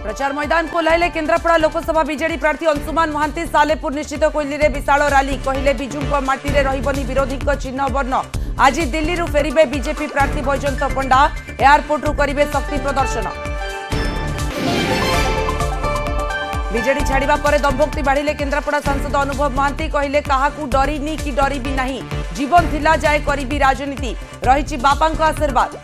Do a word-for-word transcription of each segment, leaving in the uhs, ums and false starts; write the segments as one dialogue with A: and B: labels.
A: प्रचार मैदान को ओह्लाइले केन्द्रापड़ा लोकसभा बीजेडी प्रार्थी अंशुमान महांती। सालेपुर निश्चित कोइली रे विशाल रैली। कहले बिजुंक माटी रे रहिबनी विरोधी चिन्ह वर्ण। आज दिल्ली रु फेरिबे बीजेपी प्रार्थी बैजयंत पंडा। एयरपोर्ट रु करिबे शक्ति प्रदर्शन। बीजेडी छाड़िबा परे दमभक्ति बाढ़िले केन्द्रापड़ा सांसद अनुभव महांती। कहले काहाकू डरिनी कि डरिबी नाही, जीवन थिला जाए करिबी राजनीति, रहिछि बापांको आशीर्वाद।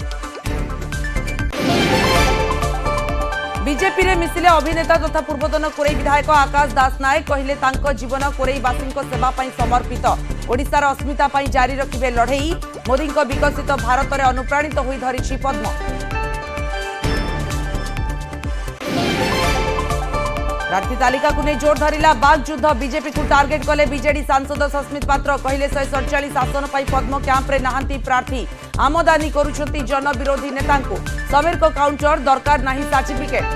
A: बीजेपी रे मिसिले अभिनेता तथा पूर्वतन कोरेई विधायक आकाश दास नायक। कहले तांको जीवन कोरेईवासींको सेवा पई समर्पित। ओडिशार अस्मिता पई जारी रखिबे लढेई। मोदींको विकसित भारत रे अनुप्राणित होई धरिछि पद्म। प्रार्थी तालिका को नहीं जोर धरिला बाग युद्ध। बीजेपी को टार्गेट कले बीजेडी सांसद सस्मित पात्र। कहले शहे सड़चाश आसन पर पद्म कैंप रे नहांती प्रार्थी। आमदानी करुछंती जन विरोधी नेता को। समीर को काउंटर दरकार नहीं सर्टिफिकेट।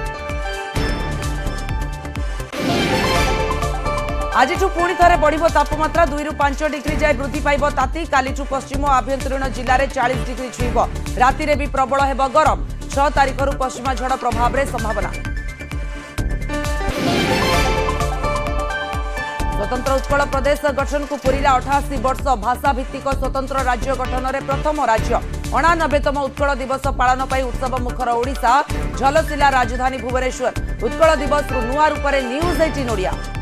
A: आज पुणी थे बढ़ तापमात्रा दुई रु पांच डिग्री जाए वृद्धि पाइब ताती। कालीठू पश्चिम आभ्यंतरीण जिले में चालीस डिग्री छुईब। राति भी प्रबल हेब गरम। छह तारिख रु पश्चिमा झड़ प्रभाव में संभावना। स्वतंत्र उत्कल प्रदेश गठन को पूरीला अठाशी वर्ष। भाषा भित्तिक स्वतंत्र राज्य गठन में प्रथम राज्य। अणानबेतम उत्कल दिवस पालन पर उत्सव मुखर ओडिशा। झलसिला राजधानी भुवनेश्वर। उत्कल दिवस नुआ रूप न्यूज अठारह ओडिया।